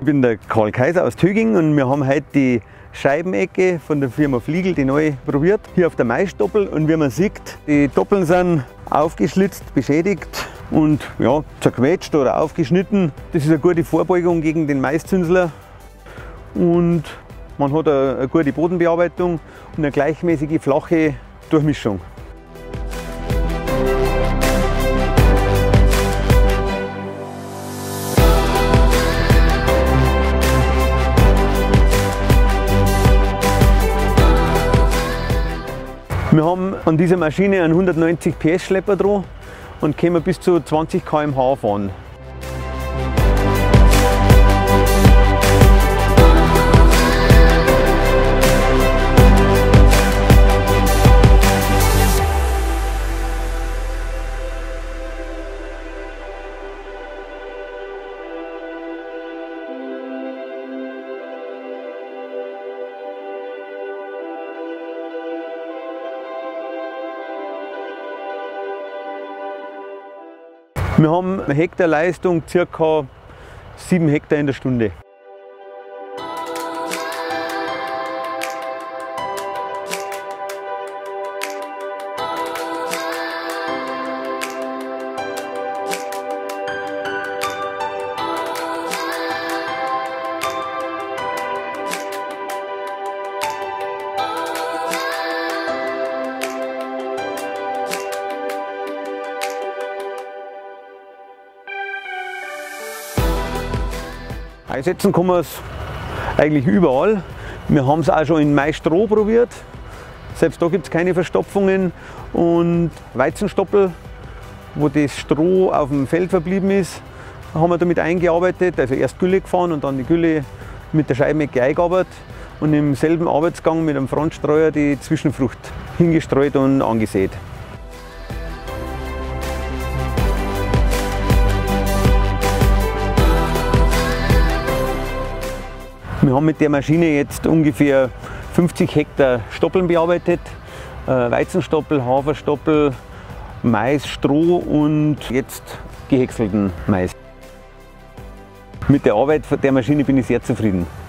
Ich bin der Karl Kaiser aus Töging und wir haben heute die Scheibenecke von der Firma Fliegl, die neu probiert, hier auf der Maisstoppel. Und wie man sieht, die Doppeln sind aufgeschlitzt, beschädigt und ja, zerquetscht oder aufgeschnitten. Das ist eine gute Vorbeugung gegen den Maiszünsler und man hat eine gute Bodenbearbeitung und eine gleichmäßige flache Durchmischung. Wir haben an dieser Maschine einen 190 PS Schlepper dran und können bis zu 20 km/h fahren. Wir haben eine Hektarleistung ca. 7 Hektar in der Stunde. Einsetzen kann man es eigentlich überall. Wir haben es auch schon in Maisstroh probiert. Selbst da gibt es keine Verstopfungen. Und Weizenstoppel, wo das Stroh auf dem Feld verblieben ist, haben wir damit eingearbeitet. Also erst Gülle gefahren und dann die Gülle mit der Scheibenecke eingearbeitet und im selben Arbeitsgang mit einem Frontstreuer die Zwischenfrucht hingestreut und angesät. Wir haben mit der Maschine jetzt ungefähr 50 Hektar Stoppeln bearbeitet. Weizenstoppel, Haferstoppel, Mais, Stroh und jetzt gehäckselten Mais. Mit der Arbeit der Maschine bin ich sehr zufrieden.